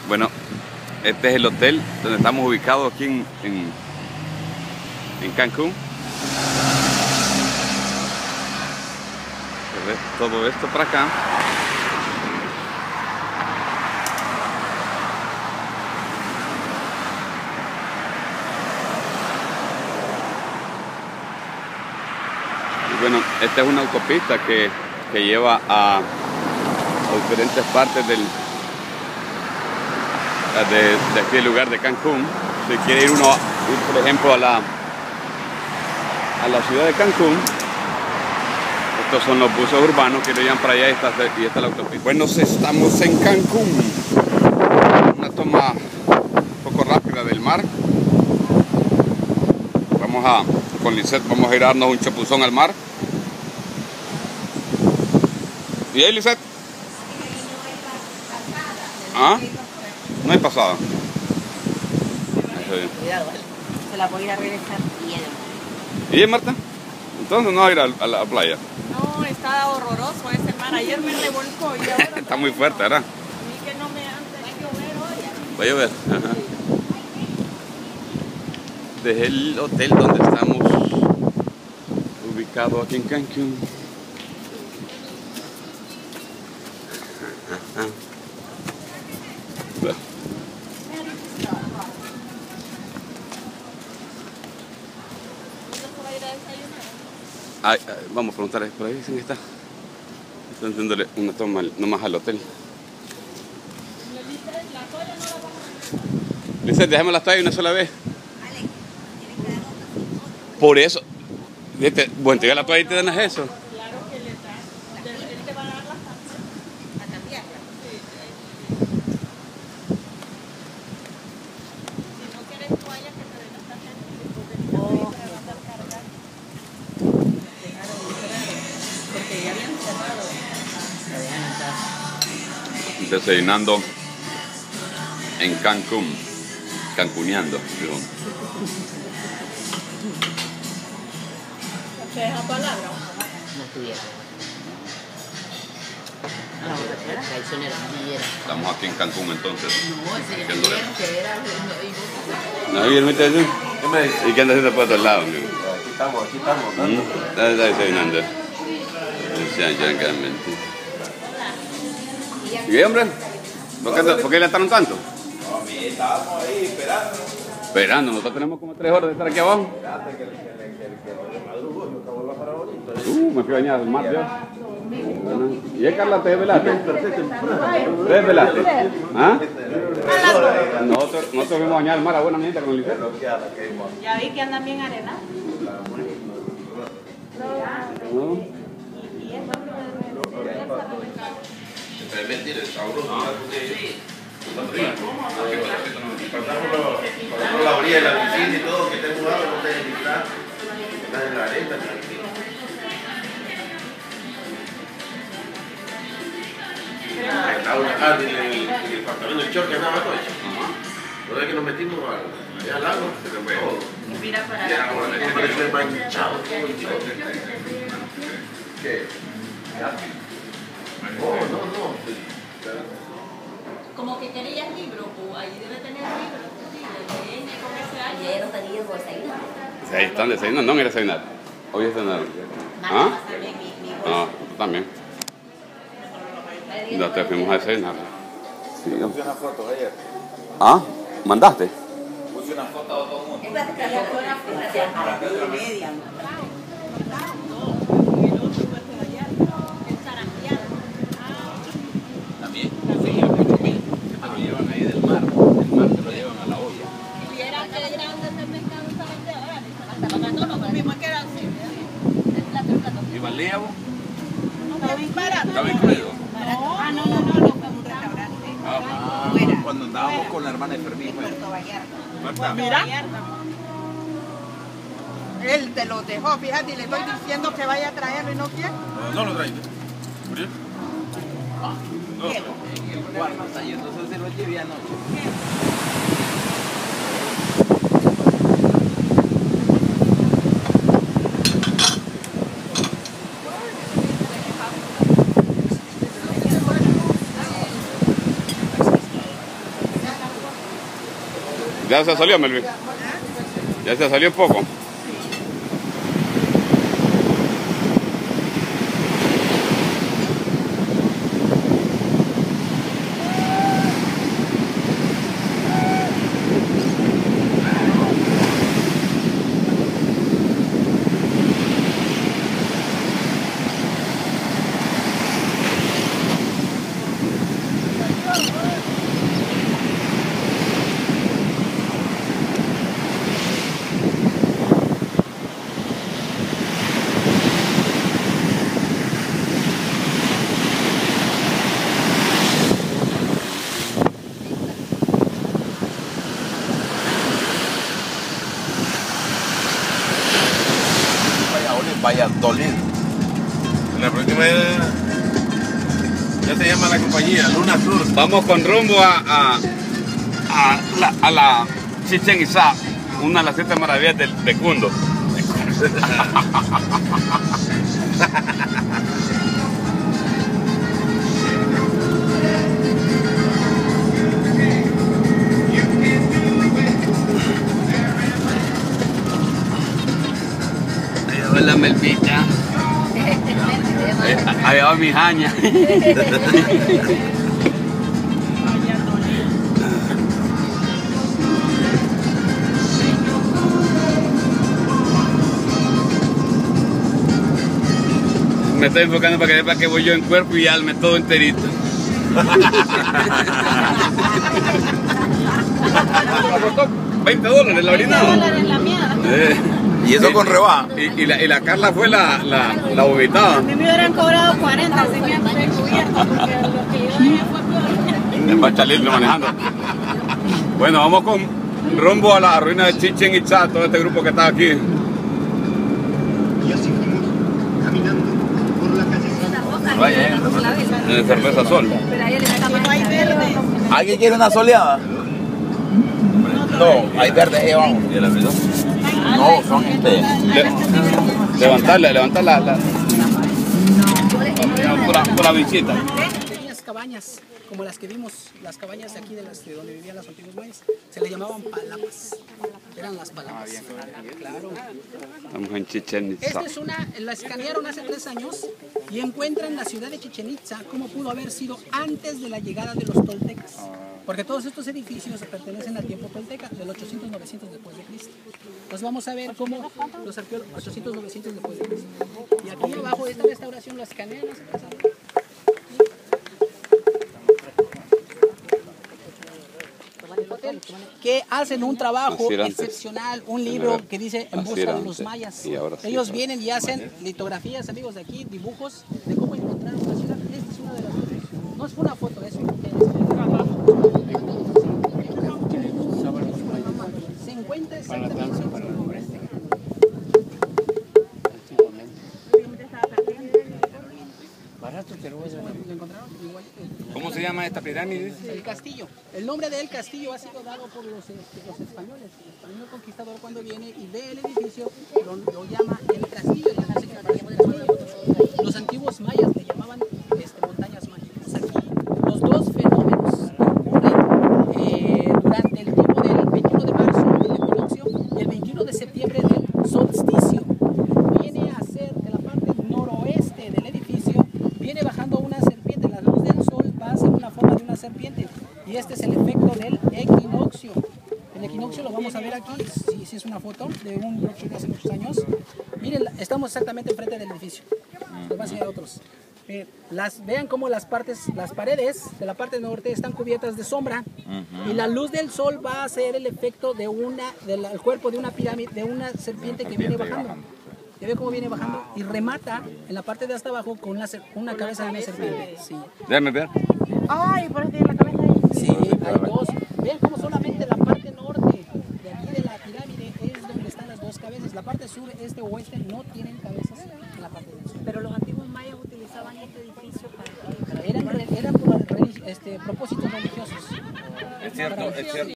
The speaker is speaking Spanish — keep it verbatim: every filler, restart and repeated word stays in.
Bueno, este es el hotel donde estamos ubicados aquí en, en, en Cancún. Se ve todo esto para acá. Y bueno, esta es una autopista que, que lleva a, a diferentes partes del De, de aquí el lugar de Cancún. Si quiere ir uno, ir por ejemplo a la a la ciudad de Cancún, estos son los buses urbanos que lo llevan para allá y esta, y esta es la autopista. Bueno, estamos en Cancún, una toma un poco rápida del mar. Vamos a, con Lisette vamos a ir a darnos un chapuzón al mar. ¿Y ahí, Lisette? ¿Ah? No hay pasada. Cuidado, se la voy a ir a regresar bien. ¿Y bien, Marta? Entonces no va a ir a, a la playa. No, está horroroso ese mar. Ayer me revolcó y ahora... Está muy fuerte, ¿verdad? A mí que no me ande. Va a llover hoy. Va a llover. Ajá. Desde el hotel donde estamos ubicados aquí en Cancún. Ajá. Ay, ay, vamos a preguntarle por ahí, ¿dónde está? Están haciéndole una toma nomás al hotel. Lisette, dejemos las toallas una sola vez. Por eso, este, bueno, te da la toalla y te dan eso. Claro que le da. Él te va a dar las tapas. ¿A cambiarla? Si no quieres toallas, que te den las tarjetas. Oh, para mandar cargar. Porque ya habían cerrado. Se dejan entrar. Desayunando en Cancún, cancuneando. Digo. ¿Qué es esa palabra? No estuviera. Ah, no, era traicionera. Estamos aquí en Cancún entonces. No, ese es el que era. ¿No vieron ustedes? ¿Qué me dice? ¿Y qué anda haciendo por otro lado, amigo? Aquí estamos, aquí estamos. ¿No? ¿Mm? Está desayunando. ¿Y hombre? ¿Por qué, ¿Por qué le ataron tanto? No, mí, estábamos ahí esperando. Esperando, nosotros tenemos como tres horas de estar aquí abajo. Espérate que el que que madrugó, yo acabo de bajar ahorita. Uh, me fui a bañar al mar yo. Bueno. ¿Y es Carla, te desvelaste? ¿Te desvelaste? ¿Ah? Nosotros, nosotros fuimos a bañar al mar a buena mierda con el liceo. Ya vi que andan bien arenados. ¿No? Es mentira, el sabroso. Pasamos la orilla de la piscina y todo, que te mudado, no te estás estás en la arena, tranquilo. Ah, en el, en el pantalón del short que andaba anoche. ¿No es que nos metimos allá al lago? Todo. Mira para Ya, ahora me parece manchado todo el short. ¿Qué? No, no, no. Como que querías libro, o ahí debe tener libros. De ella con ese año. ayer no tenía desayuno. Sí, ahí están desayunando. No, mira desayunar. Hoy desayunaron. ¿Ah? Ah, tú también. Ya te fuimos a desayunar. Sí. Puse una foto ayer. ¿Ah? ¿Mandaste? Puse una foto a todo el mundo. Es para que ya fue una foto a las dos y media. También, sí, a ocho mil. Que lo llevan ahí del mar. Del mar te lo llevan a la olla. Y era que grande ese pescado y solamente ahora. Hasta pagando lo mismo que era así. El plato, el plato. ¿Y valía vos? No, está bien barato. ¿Estaba incluido? Ah, no, no, no, no, fue un restaurante. Ah, cuando andábamos con la hermana de Fermín. Puerto Vallarta. Marta. Mira. Él te lo dejó, fíjate, y le estoy diciendo que vaya a traerlo y no quiere. No, no lo traigo. ¿Murió? Ah, no. En el cuarto está yendo, entonces se lo llevé anoche. Ya se salió, Melvin. Ya se salió un poco. Valladolid. La próxima ya se llama la compañía Luna Sur. Vamos con rumbo a, a, a, la, a la Chichén Itzá, una de las siete maravillas de, de Cundo. La Melvita. Ahí va mi jaña. Me estoy enfocando para que sepa que voy yo en cuerpo y alma, todo enterito. veinte dólares la orinada. veinte dólares la mía. Eh. Y eso con rebaja. Y, y, la, y la Carla fue la, la, la vomitada. A mí me hubieran cobrado cuarenta si me han descubierto, porque lo que yo dije fue peor. En Bachalillo manejando. Bueno, vamos con rumbo a la ruina de Chichén Itzá, todo este grupo que está aquí. Y así fuimos caminando por la calle. Vaya, En cerveza sol. Pero ahí le Aquí no hay verde. ¿Alguien quiere una soleada? No, hay verde, eh, vamos. ¿Y el abridor? No, son este. Le, levantarla, levantar la, la, por la, por la bichita. Pequeñas cabañas, como las que vimos, las cabañas de aquí de, las, de donde vivían los antiguos mayas, se les llamaban palapas. Eran las palapas. Claro. Estamos en Chichén Itzá. Esta es una, la escanearon hace tres años y encuentran la ciudad de Chichén Itzá cómo pudo haber sido antes de la llegada de los toltecas. Porque todos estos edificios pertenecen al tiempo tolteca, del ochocientos novecientos después de Cristo. Entonces vamos a ver cómo los arqueólogos, ochocientos novecientos después de Cristo. Y aquí abajo de esta restauración lo escanean. Que hacen un trabajo excepcional, un libro que dice En busca de los mayas. Ellos vienen y hacen litografías, amigos de aquí, dibujos de cómo encontraron la ciudad. Esta es una de las fotos. No es una foto, es un trabajo. Se encuentra exactamente. ¿Cómo se llama esta pirámide? El castillo. El nombre del castillo ha sido dado por los, este, los españoles. El español conquistador cuando viene y ve el edificio lo, lo llama el castillo. Y hace que aparezca el castillo. Los antiguos mayas le llamaban este, montañas mágicas. Aquí los dos fenómenos ocurren eh, durante el tiempo del veintiuno de marzo del equinoccio y el veintiuno de septiembre del solsticio. Viene a ser de la parte noroeste del edificio, viene bajando una serpiente. La luz del sol va a ser una forma de una serpiente. Y este es el efecto del equinoccio. El equinoccio lo vamos a ver aquí, si, si es una foto de un workshop de hace muchos años. Miren, estamos exactamente enfrente del edificio. Les voy a enseñar otros. Eh, las, vean cómo las partes, las paredes de la parte norte están cubiertas de sombra. Uh-huh. Y la luz del sol va a hacer el efecto de una, del cuerpo de una pirámide, de una serpiente, serpiente que viene bajando. bajando. ¿Ya ve cómo viene bajando? Y remata en la parte de hasta abajo con una, una cabeza de una serpiente. Sí. Déjame ver. Ay, por eso tiene la cabeza ahí. Sí, hay dos. Vean cómo solamente la parte norte de aquí de la pirámide es donde están las dos cabezas. La parte sur, este o oeste no tienen cabezas en la parte del sur. Pero los antiguos mayas utilizaban este edificio para... Eran, eran por este, propósitos religiosos. Es cierto, es cierto.